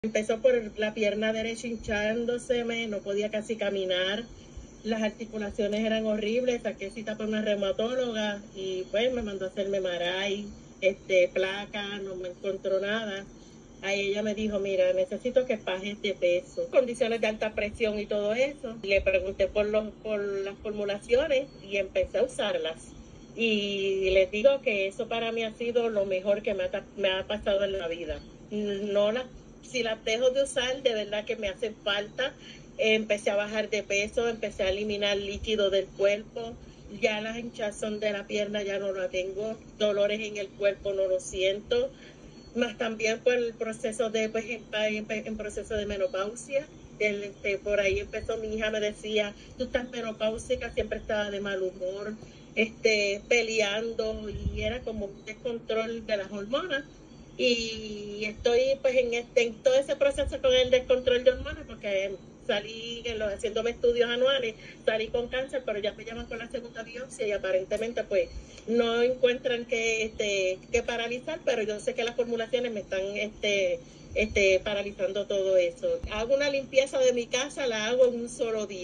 Empezó por la pierna derecha hinchándoseme, no podía casi caminar, las articulaciones eran horribles, saqué cita por una reumatóloga y pues me mandó a hacerme MRI, placa, no me encontró nada. Ahí ella me dijo, mira, necesito que bajes de peso, condiciones de alta presión y todo eso. Le pregunté por las formulaciones y empecé a usarlas. Y les digo que eso para mí ha sido lo mejor que me ha pasado en la vida. Si las dejo de usar, de verdad que me hacen falta. Empecé a bajar de peso, empecé a eliminar líquido del cuerpo. Ya las hinchazón de la pierna ya no la tengo, dolores en el cuerpo no lo siento. Más también por el proceso en proceso de menopausia. Por ahí empezó, mi hija me decía, tú estás menopáusica, siempre estaba de mal humor, peleando, y era como un descontrol de las hormonas. Y estoy pues en todo ese proceso con el descontrol de hormonas, porque salí haciéndome estudios anuales, salí con cáncer, pero ya me llaman con la segunda biopsia y aparentemente pues no encuentran que paralizar, pero yo sé que las formulaciones me están paralizando todo eso. Hago una limpieza de mi casa, la hago en un solo día.